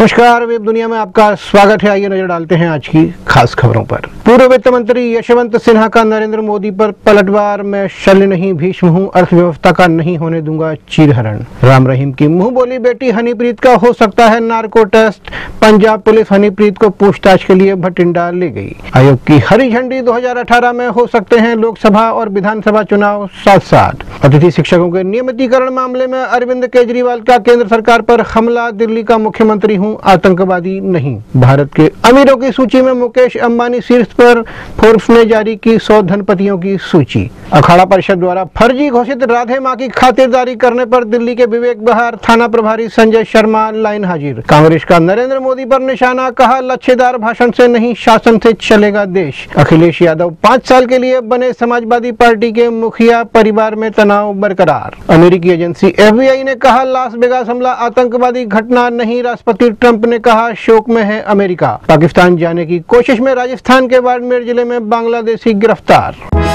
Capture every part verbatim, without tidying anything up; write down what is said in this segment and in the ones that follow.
नमस्कार, वेब दुनिया में आपका स्वागत है। आइए नजर डालते हैं आज की खास खबरों पर। पूर्व वित्त मंत्री यशवंत सिन्हा का नरेंद्र मोदी पर पलटवार। मैं शल्य नहीं भीष्म हूं, अर्थव्यवस्था का नहीं होने दूंगा चीरहरण। राम रहीम की मुंह बोली बेटी हनीप्रीत का हो सकता है narco test. Punjab police Honeypreet को पूछताछ के लिए भटिंडा ले गई। आयोग की हरी झंडी। दो हजार अठारह में हो सकते हैं लोकसभा और विधानसभा चुनाव साथ साथ। अतिथि शिक्षकों के नियमितीकरण मामले में अरविंद केजरीवाल का केंद्र सरकार पर हमला। दिल्ली का मुख्यमंत्री हूं, आतंकवादी नहीं। भारत के अमीरों की सूची में मुकेश अंबानी शीर्ष पर। फोर्ब्स ने जारी की सौ धनपतियों की सूची। अखाड़ा परिषद द्वारा फर्जी घोषित राधे मां की खातिरदारी करने पर दिल्ली के विवेक बहार थाना प्रभारी संजय शर्मा लाइन हाजिर। कांग्रेस का नरेंद्र मोदी पर निशाना। कहा लच्छेदार भाषण से नहीं शासन से चलेगा देश। अखिलेश यादव पाँच साल के लिए बने समाजवादी पार्टी के मुखिया। परिवार में तनाव बरकरार। अमेरिकी एजेंसी एफ बी आई ने कहा लास वेगास हमला आतंकवादी घटना नहीं। राष्ट्रपति ट्रंप ने कहा शोक में है अमेरिका। पाकिस्तान जाने की कोशिश में राजस्थान के बाड़मेर जिले में बांग्लादेशी गिरफ्तार।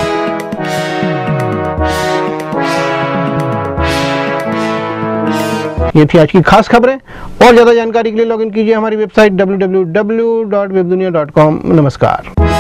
ये थी आज की खास खबरें। और ज्यादा जानकारी के लिए लॉगिन कीजिए हमारी website W W W dot web Duniya dot com. नमस्कार।